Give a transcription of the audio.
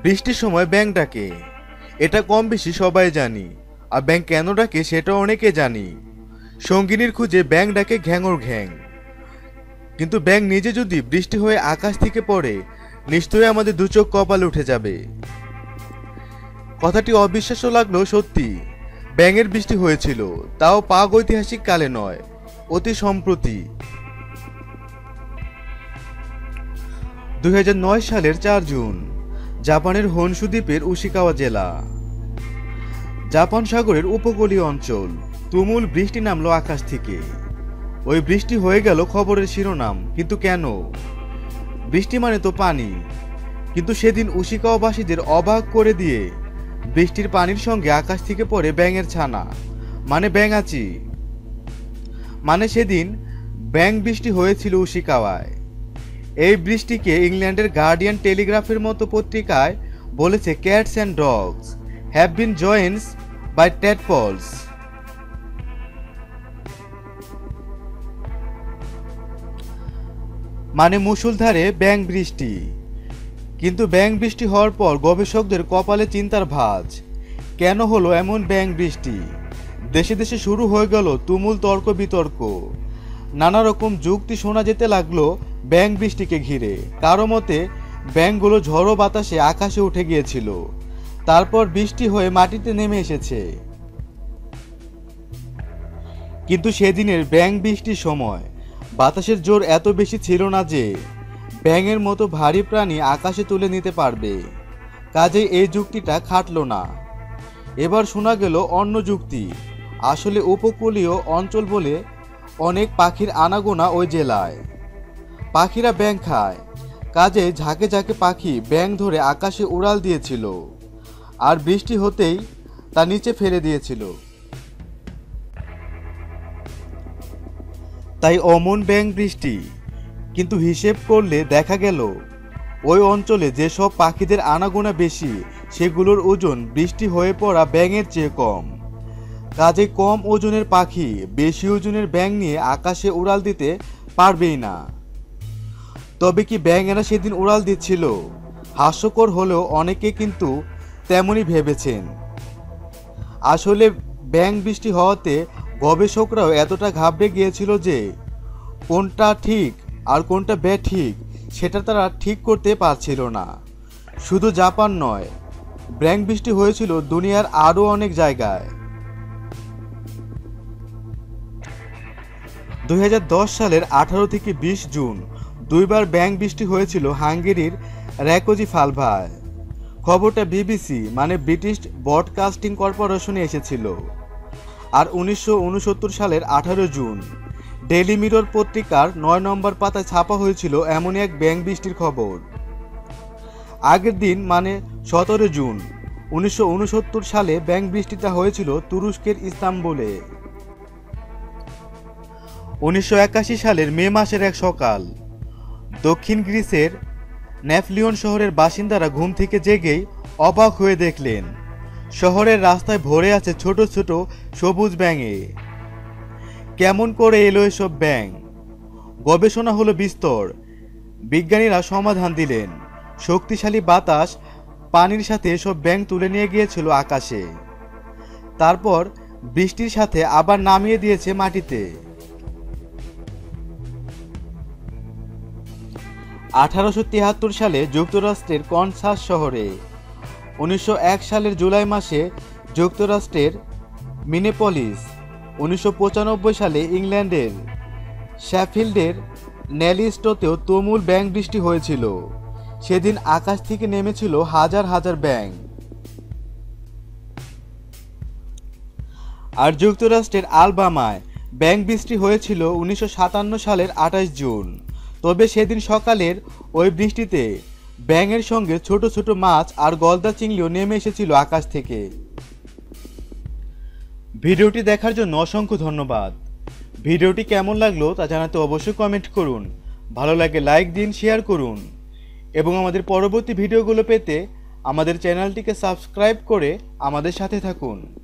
বৃষ্টির সময় ব্যাঙ ডাকে, এটা কম বেশি সবাই জানি। আর ব্যাঙ কেন ডাকে সেটা অনেকে জানি। সঙ্গিনীর খুঁজে ব্যাঙ ডাকে ঘ্যাঙর ঘ্যাং। কিন্তু ব্যাঙ নিজে যদি বৃষ্টি হয়ে আকাশ থেকে পড়ে, নিশ্চয়ই আমাদের দু চোখ কপালে উঠে যাবে। কথাটি অবিশ্বাস্য লাগলেও সত্যি। ব্যাঙের বৃষ্টি হয়েছিল, তাও প্রাগৈতিহাসিক কালে নয়, অতি সম্প্রতি। 2009 সালের 4 জুন জাপানের হোনশু দ্বীপের উশিকাওয়া জেলা। জাপান সাগরের উপকূলীয় অঞ্চল। তুমুল বৃষ্টি নামলো আকাশ থেকে। ওই বৃষ্টি হয়ে গেল খবরের শিরোনাম। কিন্তু কেন? বৃষ্টি মানে তো পানি। কিন্তু সেদিন উশিকাওয়াবাসীদের অবাক করে দিয়ে বৃষ্টির পানির সঙ্গে আকাশ থেকে পড়ে ব্যাঙের ছানা, মানে ব্যাঙাচি। মানে সেদিন ব্যাঙ বৃষ্টি হয়েছিল উশিকাওয়ায়। এই বৃষ্টিকে ইংল্যান্ডের গার্ডিয়ান টেলিগ্রাফের মতো পত্রিকায় বলেছে cats and dogs have been joins by tadpoles. মানে মুষলধারে ব্যাঙ বৃষ্টি। কিন্তু ব্যাঙ বৃষ্টি হওয়ার পর গবেষকদের কপালে চিন্তার ভাঁজ। কেন হলো এমন ব্যাঙ বৃষ্টি? দেশে দেশে শুরু হয়ে গেল তুমুল তর্ক বিতর্ক। নানা রকম যুক্তি শোনা যেতে লাগলো ব্যাঙ বৃষ্টিকে ঘিরে। কারো মতে ব্যাঙগুলো ঝড়ো বাতাসে আকাশে উঠে গিয়েছিল, তারপর বৃষ্টি হয়ে মাটিতে নেমে এসেছে। কিন্তু সেদিনের ব্যাঙ বৃষ্টির সময় বাতাসের জোর এত বেশি ছিল না যে ব্যাঙের মতো ভারী প্রাণী আকাশে তুলে নিতে পারবে। কাজেই এই যুক্তিটা খাটল না। এবার শোনা গেল অন্য যুক্তি। আসলে উপকূলীয় অঞ্চল বলে অনেক পাখির আনাগোনা ওই জেলায়। পাখিরা ব্যাঙ খায়, কাজে ঝাঁকে ঝাঁকে পাখি ব্যাঙ ধরে আকাশে উড়াল দিয়েছিল, আর বৃষ্টি হতেই তা নিচে ফেলে দিয়েছিল। তাই অমন ব্যাঙ বৃষ্টি। কিন্তু হিসেব করলে দেখা গেল ওই অঞ্চলে যেসব পাখিদের আনাগোনা বেশি, সেগুলোর ওজন বৃষ্টি হয়ে পড়া ব্যাঙের চেয়ে কম। কাজে কম ওজনের পাখি বেশি ওজনের ব্যাঙ নিয়ে আকাশে উড়াল দিতে পারবেই না। তবে কি ব্যাঙেরা সেদিন উড়াল দিচ্ছিল? হাস্যকর হলেও অনেকে কিন্তু তেমনই ভেবেছেন। আসলে ব্যাঙ বৃষ্টি হওয়াতে গবেষকরাও এতটা ঘাবড়ে গিয়েছিল যে কোনটা ঠিক আর কোনটা বেঠিক সেটা তারা ঠিক করতে পারছিল না। শুধু জাপান নয়, ব্যাঙ বৃষ্টি হয়েছিল দুনিয়ার আরও অনেক জায়গায়। 2010 সালের 18 থেকে 20 জুন দুইবার ব্যাঙ বৃষ্টি হয়েছিল হাঙ্গেরির রাকোজি ফালভায়। খবরটা বিবিসি মানে ব্রিটিশ ব্রডকাস্টিং কর্পোরেশনে এসেছিল। আর 1969 সালের 18 জুন ডেইলি মিরর পত্রিকার 9 নম্বর পাতায় ছাপা হয়েছিল এমনই এক ব্যাঙ বৃষ্টির খবর। আগের দিন মানে 17 জুন 1969 সালে ব্যাঙ বৃষ্টিটা হয়েছিল তুরস্কের ইস্তাম্বুলে। 1981 সালের মে মাসের এক সকাল দক্ষিণ গ্রিসের ন্যাফলিয়ন শহরের বাসিন্দারা ঘুম থেকে জেগেই অবাক হয়ে দেখলেন শহরের রাস্তায় ভরে আছে ছোট ছোট সবুজ ব্যাঙে। কেমন করে এলো এসব ব্যাঙ? গবেষণা হলো বিস্তর। বিজ্ঞানীরা সমাধান দিলেন। শক্তিশালী বাতাস পানির সাথে এসব ব্যাঙ তুলে নিয়ে গিয়েছিল আকাশে, তারপর বৃষ্টির সাথে আবার নামিয়ে দিয়েছে মাটিতে। 1873 সালে যুক্তরাষ্ট্রের কনসাস শহরে, 1901 সালের জুলাই মাসে যুক্তরাষ্ট্রের মিনেপলিস, 1995 সালে ইংল্যান্ডের শেফিল্ডের নেলিস্টোতেও তুমুল ব্যাঙ বৃষ্টি হয়েছিল। সেদিন আকাশ থেকে নেমেছিল হাজার হাজার ব্যাঙ। আর যুক্তরাষ্ট্রের আলবামায় ব্যাঙ বৃষ্টি হয়েছিল 1957 সালের 28 জুন। তবে সেদিন সকালের ওই বৃষ্টিতে ব্যাঙের সঙ্গে ছোট ছোট মাছ আর গলদা চিংড়িও নেমে এসেছিল আকাশ থেকে। ভিডিওটি দেখার জন্য অসংখ্য ধন্যবাদ। ভিডিওটি কেমন লাগলো তা জানাতে অবশ্যই কমেন্ট করুন। ভালো লাগে লাইক দিন, শেয়ার করুন এবং আমাদের পরবর্তী ভিডিওগুলো পেতে আমাদের চ্যানেলটিকে সাবস্ক্রাইব করে আমাদের সাথে থাকুন।